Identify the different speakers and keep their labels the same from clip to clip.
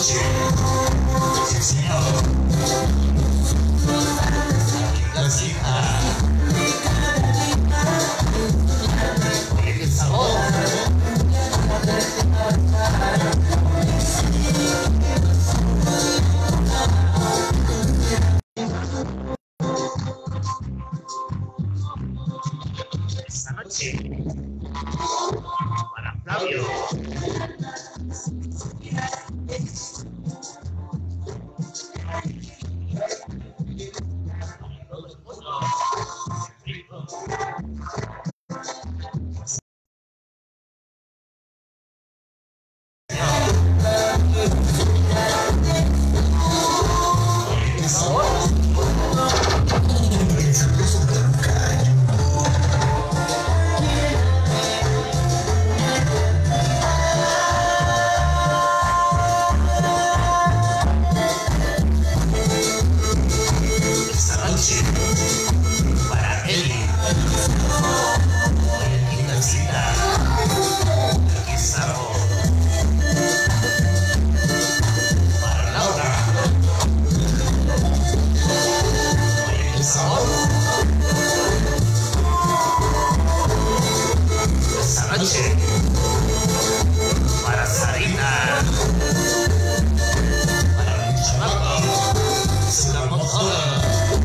Speaker 1: noche, sí señor, la cita, oye qué sabor. Esta noche, para Flavio. Para Eli, oye, linda cita, aquí Saro, para Laura, oye, qué sabor. Esta noche, para Sarita, para mi chamaco, es la mejor.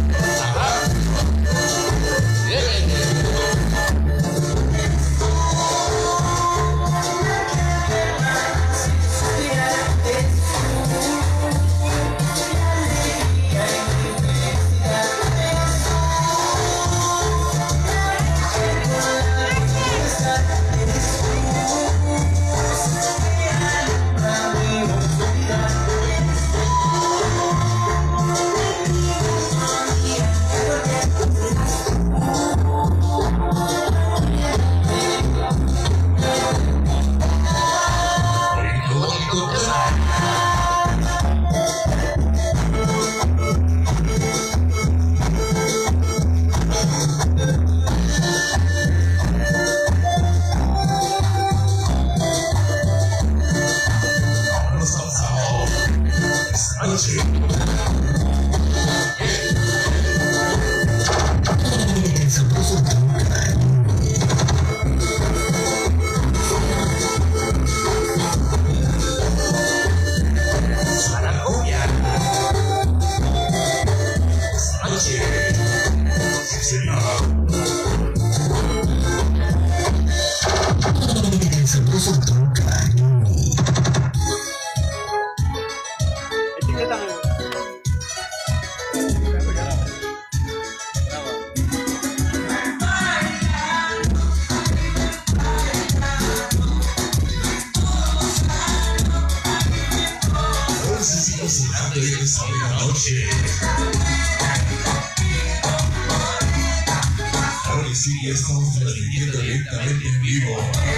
Speaker 1: Ahora sí, ya estamos transmitiendo directamente en vivo.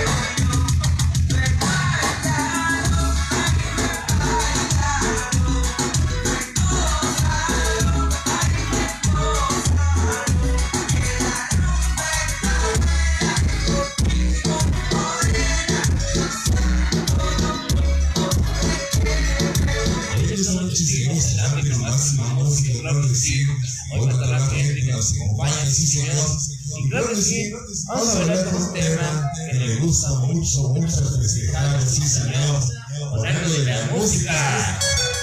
Speaker 1: Esta noche seguimos adelante con máxima música, claro que sí. Hoy va a estar la gente que nos acompaña, sí señor. Y claro que sí, vamos a hablar de un tema que le gusta mucho, mucho festejar, sí señor. Hablando de la música.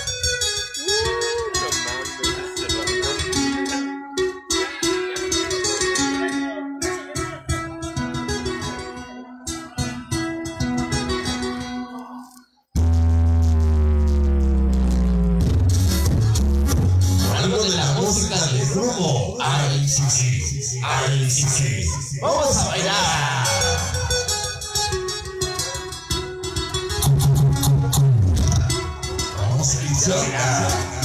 Speaker 1: De la música del grupo ICC. Vamos a bailar. Vamos a iniciar.